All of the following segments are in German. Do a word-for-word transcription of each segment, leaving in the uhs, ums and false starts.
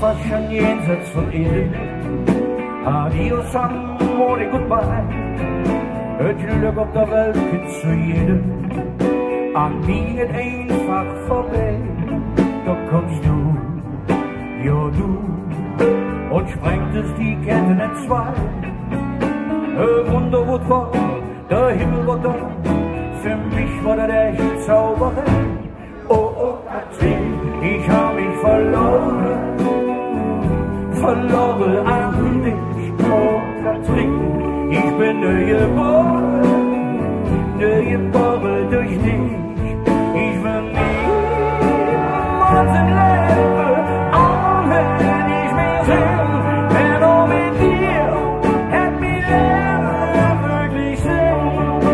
fast schon jenseits von Eden. Adios, amore, goodbye. Het Glück auf der Welt geht zu jedem. An mir geht einfach vorbei. Da kommst du, ja du, und sprengtest die Kette in zwei. Ein Wunder, wo es war, der Himmel war da. Für mich war das echt Zauberei. Oh, oh, Katrin, ich hab mich verloren, verloren an dich. Oh, Katrin, ich bin neu geboren, neu geboren durch dich. Ich will niemals im Leben, auch wenn ich mir sing, denn auch mit dir hätt mein Leben wirklich Sinn.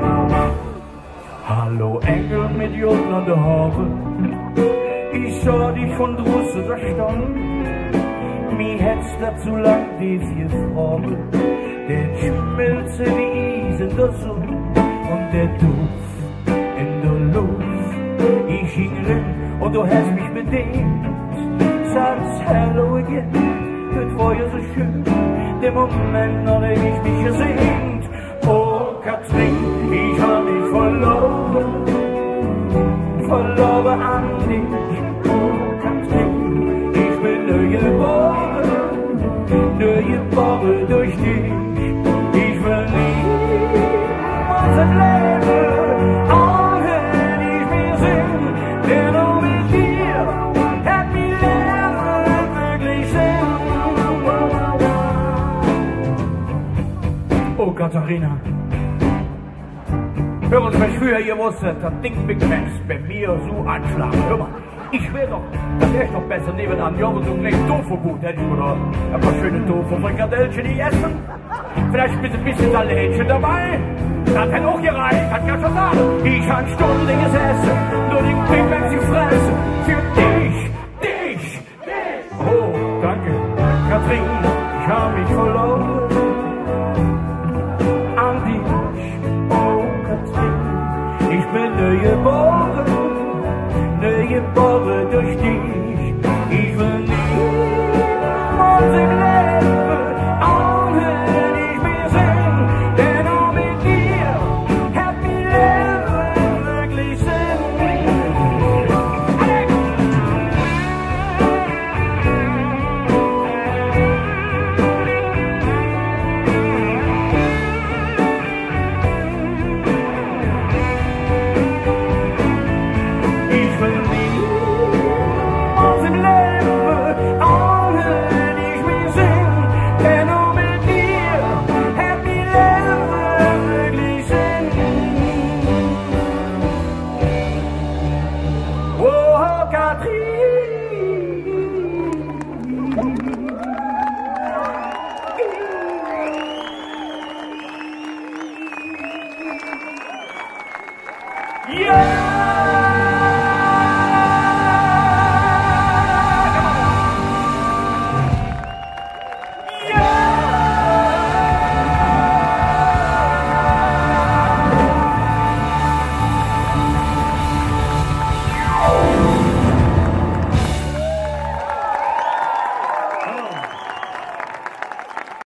Hallo Engel mit Jungen an der Haube, ich sah dich von draußen da stand. Mir hätt's da zu lang die vier Fragen, der schmilze wie Eis in der Sonne und der Duft in der Luft. Ich ging rein und du hast mich bedient, sagst Hello again, das war ja so schön, der Moment, an dem ich mich gesehnt. Oh Katrin, ich hab mich verloren, verloren an dich. Oh Katrin, ich bin neu geboren, neu geboren durch dich. Ich will niemals ein Leben, auch wenn ich mir sing, denn auch mit dir hat mein Leben wirklich Sinn. Oh Katharina, hör uns, was früher ihr wusstet, das Ding begrenzt bei mir so anschlagen. Hör mal, ich schwör doch, das wär doch besser nebenan. Ja, aber so ein kleines Tofu-Gut hätte ich oder ein paar schöne Tofu-Frikadellchen, die essen. Vielleicht mit ein bisschen Salätchen dabei. Das hätte auch gereicht, hat ja schon gesagt. Ich hab Stunden gesessen, nur den Big Mac zu fressen. Für dich